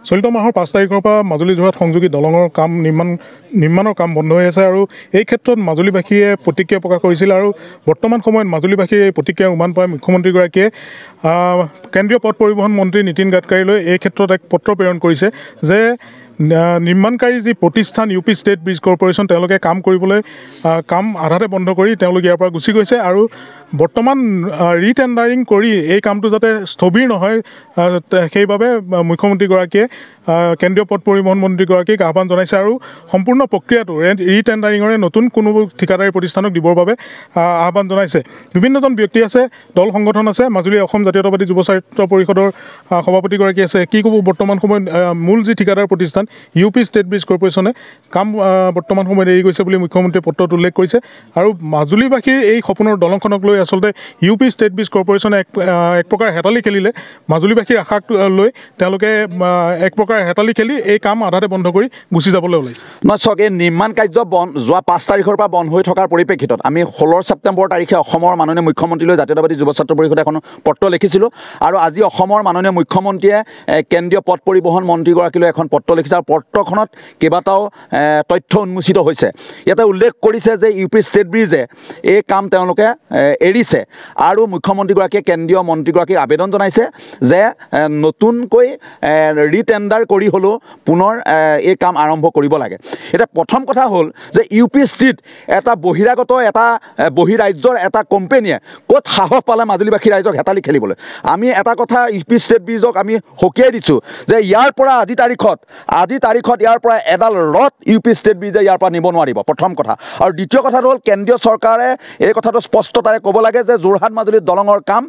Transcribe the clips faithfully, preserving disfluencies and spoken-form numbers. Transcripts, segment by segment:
চলিত মাহৰ পাঁচ তাৰিখৰ পৰা মাজুলী যোৰহাট সংযোগী দলঙৰ কাম নিৰ্মাণ নিৰ্মাণৰ কাম বন্ধ হৈ আছে আৰু এই ক্ষেত্ৰত মাজুলীবাসীয়ে প্ৰতিক্ৰিয়া প্ৰকাশ কৰিছিল আৰু বৰ্তমান সময়ত মাজুলীবাসীৰ এই প্ৰতিক্ৰিয়া উমান পাই মুখ্যমন্ত্ৰীগৰাকীয়ে কেন্দ্ৰীয় পথ পৰিবহণ মন্ত্ৰী নীতিন গাডকাৰীলৈ এই ক্ষেত্ৰত এক পত্ৰ প্ৰেৰণ কৰিছে যে নিৰ্মাণকাৰী যি প্ৰতিষ্ঠান U P state bridge corporation তেওঁলোকে কাম কৰিবলৈ কাম আধাতে বন্ধ কৰি তেওঁলোক ইয়াৰ পৰা গুচি গৈছে আৰু বৰ্তমান ৰিটেণ্ডাৰিং কৰি এই কামটো যাতে স্থবিৰ নহয় সেইবাবে মুখ্যমন্ত্ৰীগৰাকীয়ে কেন্দ্ৰীয় পথ পৰিবহণ মন্ত্ৰীগৰাকীক আহ্বান জনাইছে আৰু সম্পূৰ্ণ প্ৰক্ৰিয়াটো ৰিটেণ্ডাৰিঙৰে নতুন কোনো ঠিকাদাৰী প্ৰতিষ্ঠানক দিবৰ বাবে আহ্বান জনাইছে। বিভিন্নজন ব্যক্তি আছে, দল সংগঠন আছে, মাজুলী অসম জাতীয়তাবাদী যুৱ স্বাৰ্থ পৰিষদৰ সভাপতিগৰাকী আছে। কি ক'ব বৰ্তমান সময়ত মূল যি ঠিকাদাৰ প্ৰতিষ্ঠান ইউ পি ষ্টেট ব্ৰিজ কৰ্পৰেশ্যনে কাম বৰ্তমান সময়ত এৰি গৈছে বুলি মুখ্যমন্ত্ৰীয়ে পত্ৰত উল্লেখ কৰিছে আৰু মাজুলীবাসীৰ এই সপোনৰ দলংখনক লৈ আচলতে ইউ পি ষ্টেট ব্ৰিজ কৰ্পৰেশ্যনে এক এক প্ৰকাৰ হেতালি খেলিলে। মাজুলীবাসীৰ আশাক লৈ তেওঁলোকে এক প্ৰকাৰ হেতালি খেলি এই কাম আধাতে বন্ধ কৰি গুচি যাবলৈ ওলাইছে। নহয় চাওক, এই নিৰ্মাণ কাৰ্য বন্ধ যোৱা পাঁচ তাৰিখৰ পৰা বন্ধ হৈ থকাৰ পৰিপ্ৰেক্ষিতত আমি ষোল্ল ছেপ্টেম্বৰ তাৰিখে অসমৰ মাননীয় মুখ্যমন্ত্ৰীলৈ জাতীয়তাবাদী যুৱ ছাত্ৰ পৰিষদে এখন পত্ৰ লিখিছিলোঁ আৰু আজি অসমৰ মাননীয় মুখ্যমন্ত্ৰীয়ে কেন্দ্ৰীয় পথ পৰিবহণ মন্ত্ৰীগৰাকীলৈ এখন পত্ৰ লিখিছে আৰু পত্ৰখনত কেইবাটাও তথ্য উন্মোচিত হৈছে। ইয়াতে উল্লেখ কৰিছে যে ইউ পি ষ্টেট ব্ৰিজে এই কাম তেওঁলোকে এৰিছে আৰু মুখ্যমন্ত্ৰীগৰাকীয়ে কেন্দ্ৰীয় মন্ত্ৰীগৰাকীক আবেদন জনাইছে যে নতুনকৈ ৰিটেণ্ডাৰ কৰি হ'লেও পুনৰ এই কাম আৰম্ভ কৰিব লাগে। এতিয়া প্ৰথম কথা হ'ল যে ইউ পি ষ্ট্ৰীট এটা বহিৰাগত এটা বহিৰাজ্যৰ এটা কোম্পেনীয়ে ক'ত সাহস পালে মাজুলীবাসী ৰাইজক হেতালি খেলিবলৈ। আমি এটা কথা ইউ পি ষ্টেট ব্ৰিজক আমি সকীয়াই দিছোঁ যে ইয়াৰ পৰা আজি তাৰিখত আজি তাৰিখত ইয়াৰ পৰা এডাল ৰথ ইউ পি ষ্টেট ব্ৰিজে ইয়াৰ পৰা নিব নোৱাৰিব, প্ৰথম কথা। আৰু দ্বিতীয় কথাটো হ'ল কেন্দ্ৰীয় চৰকাৰে এই কথাটো স্পষ্টতাৰে ক'ব লাগে যে যোৰহাট মাজুলীত দলঙৰ কাম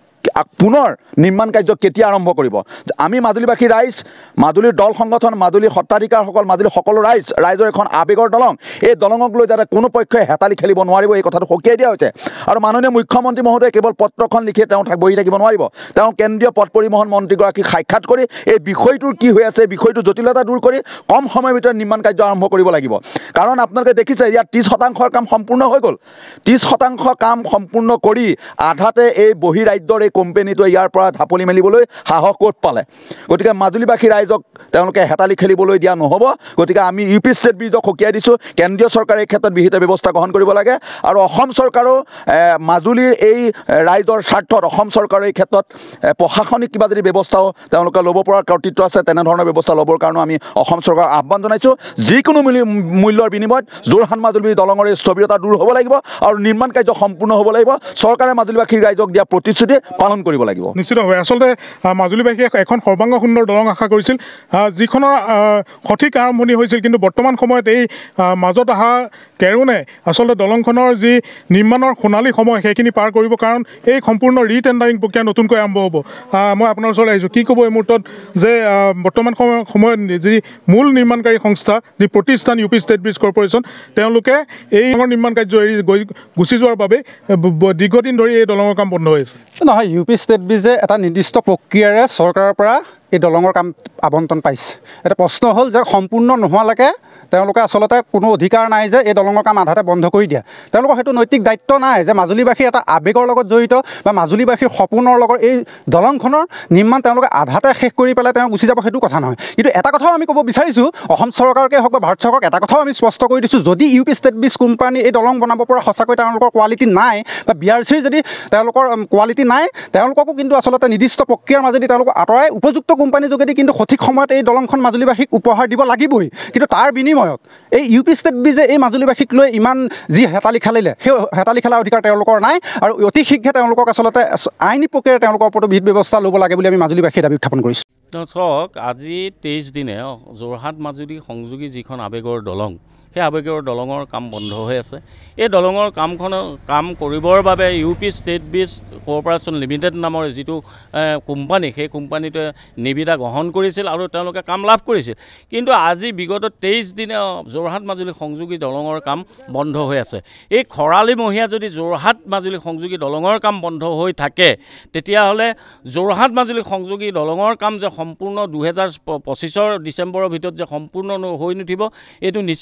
পুনৰ নিৰ্মাণ কাৰ্য কেতিয়া আৰম্ভ কৰিব। আমি মাজুলীবাসী ৰাইজ, মাজুলীৰ দল সংগঠন, মাজুলীৰ সত্ৰাধিকাৰসকল, মাজুলীৰ সকলো ৰাইজ ৰাইজৰ এখন আৱেগৰ দলং, এই দলঙক লৈ যাতে কোনো পক্ষই হেতালি খেলিব নোৱাৰিব এই কথাটো সকীয়াই দিয়া হৈছে। আৰু মাননীয় মুখ্যমন্ত্ৰী মহোদয়ে কেৱল পত্ৰখন লিখি তেওঁ বহি থাকিব নোৱাৰিব, তেওঁ কেন্দ্ৰীয় পথ পৰিবহণ মন্ত্ৰীগৰাকীক সাক্ষাৎ কৰি এই বিষয়টোৰ কি হৈ আছে, বিষয়টোৰ জটিলতা দূৰ কৰি কম সময়ৰ ভিতৰত নিৰ্মাণ কাৰ্য আৰম্ভ কৰিব লাগিব। কাৰণ আপোনালোকে দেখিছে ইয়াত ত্ৰিছ শতাংশৰ কাম সম্পূৰ্ণ হৈ গ'ল। ত্ৰিছ শতাংশ কাম সম্পূৰ্ণ কৰি আধাতে এই বহিৰাজ্যৰ এই কোম্পেনীটোৱে ইয়াৰ পৰা ঢাপলি মেলিবলৈ সাহস ক'ত পালে। গতিকে মাজুলীবাসী ৰাইজক তেওঁলোকে হেতালি খেলিবলৈ দিয়া নহ'ব। গতিকে আমি ইউ পি ষ্টেট ব্ৰিজক সকীয়াই দিছোঁ। কেন্দ্ৰীয় চৰকাৰে এই ক্ষেত্ৰত বিহিত ব্যৱস্থা গ্ৰহণ কৰিব লাগে আৰু অসম চৰকাৰেও মাজুলীৰ এই ৰাইজৰ স্বাৰ্থত অসম চৰকাৰৰ এই ক্ষেত্ৰত প্ৰশাসনিক কিবা যদি ব্যৱস্থাও তেওঁলোকে ল'ব পৰাৰ কৰ্তৃত্ব আছে তেনেধৰণৰ ব্যৱস্থা ল'বৰ কাৰণেও আমি অসম চৰকাৰক আহ্বান জনাইছোঁ। যিকোনো মূল্যৰ বিনিময়ত যোৰহাট মাজুলী দলঙৰ এই স্থবিৰতা দূৰ হ'ব লাগিব আৰু নিৰ্মাণ কাৰ্য সম্পূৰ্ণ হ'ব লাগিব। চৰকাৰে মাজুলীবাসী ৰাইজক দিয়া প্ৰতিশ্ৰুতি পালন কৰিব লাগিব। নিশ্চিতভাৱে আচলতে মাজুলীবাসীয়ে এখন সৰ্বাংগ সুন্দৰ দলং আশা কৰিছিল, যিখনৰ সঠিক আৰম্ভণি হৈছিল, কিন্তু বৰ্তমান সময়ত এই মাজত অহা কেৰুণে আচলতে দলংখনৰ যি নিৰ্মাণৰ সোণালী সময় সেইখিনি পাৰ কৰিব, কাৰণ এই সম্পূৰ্ণ ৰিটেণ্ডাৰিং প্ৰক্ৰিয়া নতুনকৈ আৰম্ভ হ'ব। মই আপোনাৰ ওচৰলৈ আহিছোঁ, কি ক'ব এই মুহূৰ্তত যে বৰ্তমান সময় সময়ত যি মূল নিৰ্মাণকাৰী সংস্থা যি প্ৰতিষ্ঠান U P state bridge corporation তেওঁলোকে এই নিৰ্মাণ কাৰ্য এৰি গৈ গুচি যোৱাৰ বাবে দীৰ্ঘদিন ধৰি এই দলঙৰ কাম বন্ধ হৈ আছে? নহয়, ইউ পি ষ্টেট ব্ৰিজে এটা নিৰ্দিষ্ট প্ৰক্ৰিয়াৰে চৰকাৰৰ পৰা এই দলঙৰ কাম আবণ্টন পাইছে। এটা প্ৰশ্ন হ'ল যে সম্পূৰ্ণ নোহোৱালৈকে তেওঁলোকে আচলতে কোনো অধিকাৰ নাই যে এই দলঙৰ কাম আধাতে বন্ধ কৰি দিয়া। তেওঁলোকৰ সেইটো নৈতিক দায়িত্ব নাই যে মাজুলীবাসীৰ এটা আৱেগৰ লগত জড়িত বা মাজুলীবাসীৰ সপোনৰ লগত এই দলংখনৰ নিৰ্মাণ তেওঁলোকে আধাতে শেষ কৰি পেলাই তেওঁ গুচি যাব, সেইটো কথা নহয়। কিন্তু এটা কথাও আমি ক'ব বিচাৰিছোঁ, অসম চৰকাৰকে হওক বা ভাৰত চৰকাৰক এটা কথাও আমি স্পষ্ট কৰি দিছোঁ, যদি U P state bridge company এই দলং বনাব পৰা সঁচাকৈ তেওঁলোকৰ কোৱালিটি নাই বা বি আৰ চিৰ যদি তেওঁলোকৰ কোৱালিটি নাই, তেওঁলোককো কিন্তু আচলতে নিৰ্দিষ্ট প্ৰক্ৰিয়াৰ মাজেদি তেওঁলোকক আঁতৰাই উপযুক্ত কোম্পানীৰ যোগেদি কিন্তু সঠিক সময়ত এই দলংখন মাজুলীবাসীক উপহাৰ দিব লাগিবই। কিন্তু তাৰ বিনিময়ত এই ইউ পি ষ্টেট ব্ৰিজে এই মাজুলীবাসীক লৈ ইমান যি হেতালি খেলিলে, সেই হেতালি খেলাৰ অধিকাৰ তেওঁলোকৰ নাই আৰু অতি শীঘ্ৰে তেওঁলোকক আচলতে আইনী প্ৰক্ৰিয়াৰে তেওঁলোকৰ ওপৰত বিহিত ব্যৱস্থা ল'ব লাগে বুলি আমি মাজুলীবাসীয়ে দাবী উত্থাপন কৰিছোঁ। চাওক, আজি তেইছ দিনে যোৰহাট মাজুলী সংযোগী যিখন আৱেগৰ দলং, সেই আৱেগৰ দলঙৰ কাম বন্ধ হৈ আছে। এই দলঙৰ কামখনৰ কাম কৰিবৰ বাবে U P state bridge corporation limited নামৰ যিটো কোম্পানী, সেই কোম্পানীটোৱে নিবিদা গ্ৰহণ কৰিছিল আৰু তেওঁলোকে কাম লাভ কৰিছিল। কিন্তু আজি বিগত তেইছ দিনে যোৰহাট মাজুলী সংযোগী দলঙৰ কাম বন্ধ হৈ আছে। এই খৰালিমহীয়া যদি যোৰহাট মাজুলী সংযোগী দলঙৰ কাম বন্ধ হৈ থাকে, তেতিয়াহ'লে যোৰহাট মাজুলী সংযোগী দলঙৰ কাম যে সম্পূৰ্ণ দুহেজাৰ পঁচিছৰ ডিচেম্বৰৰ ভিতৰত যে সম্পূৰ্ণ হৈ নুঠিব এইটো নিশ্চিত হৈ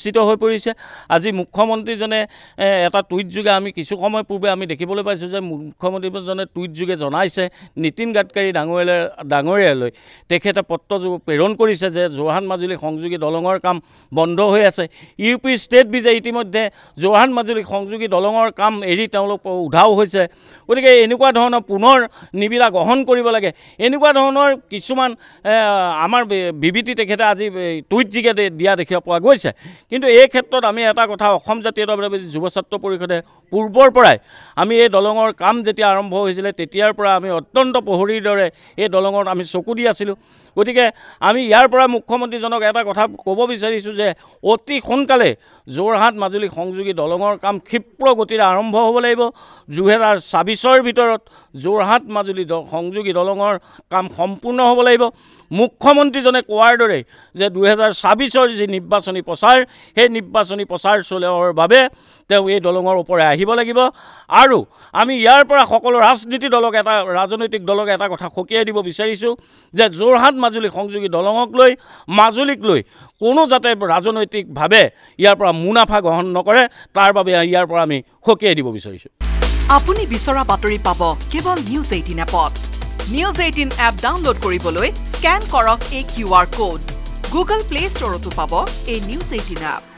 কৰিছে আজি মুখ্যমন্ত্ৰীজনে এটা টুইট যোগে আমি কিছু সময় পূৰ্বে আমি দেখিবলৈ পাইছোঁ যে মুখ্যমন্ত্ৰীজনে টুইট যোগে জনাইছে নীতিন গাডকাৰী ডাঙৰীয়া ডাঙৰীয়ালৈ তেখেতে পত্ৰ প্ৰেৰণ কৰিছে যে যোৰহাট মাজুলী সংযোগী দলঙৰ কাম বন্ধ হৈ আছে ইউ পি ষ্টেট বিজে ইতিমধ্যে যোৰহাট মাজুলী সংযোগী দলঙৰ কাম এৰি তেওঁলোক উধাও হৈছে গতিকে এনেকুৱা ধৰণৰ পুনৰ নিবিদা গ্ৰহণ কৰিব লাগে এনেকুৱা ধৰণৰ কিছুমান আমাৰ বিবৃতি তেখেতে আজি টুইট যোগে দিয়া দেখিব পোৱা গৈছে কিন্তু এই ক্ষেত্ৰত আমি এটা কথা অসম জাতীয়তাবাদী যুৱ ছাত্ৰ পৰিষদে পূৰ্বৰ পৰাই আমি এই দলঙৰ কাম যেতিয়া আৰম্ভ হৈছিলে তেতিয়াৰ পৰা আমি অত্যন্ত প্ৰহৰীৰ দৰে এই দলঙত আমি চকু দি আছিলোঁ গতিকে আমি ইয়াৰ পৰা মুখ্যমন্ত্ৰীজনক এটা কথা ক'ব বিচাৰিছোঁ যে অতি সোনকালে যোৰহাট মাজুলী সংযোগী দলঙৰ কাম ক্ষিপ্ৰ গতিৰে আৰম্ভ হ'ব লাগিব দুহেজাৰ ছাব্বিছৰ ভিতৰত যোৰহাট মাজুলী সংযোগী দলঙৰ কাম সম্পূৰ্ণ হ'ব লাগিব মুখ্যমন্ত্ৰীজনে কোৱাৰ দৰে যে দুহেজাৰ ছাব্বিছৰ যি নিৰ্বাচনী প্ৰচাৰ সেই নিৰ্বাচনী প্ৰচাৰ চলোৱাৰ বাবে তেওঁ এই দলঙৰ ওপৰত আহিব লাগিব আৰু আমি ইয়াৰ পৰা সকলো ৰাজনীতি দলক এটা ৰাজনৈতিক দলক এটা কথা সকীয়াই দিব বিচাৰিছোঁ যে যোৰহাট মাজুলী সংযোগী দলঙক লৈ মাজুলীক লৈ কোনো যাতে ৰাজনৈতিকভাৱে ইয়াৰ পৰা মুনাফা গ্ৰহণ নকৰে তাৰ বাবে ইয়াৰ পৰা আমি সকীয়াই দিব বিচাৰিছোঁ আপুনি বিচৰা বাতৰি পাব কেৱল নিউজ এইটিন এপত নিউজ এইটিন এপ ডাউনলোড কৰিবলৈ স্ক্যান কৰক এই Q R code Google Play ষ্টৰতো পাব এই নিউজ এইটিন এপ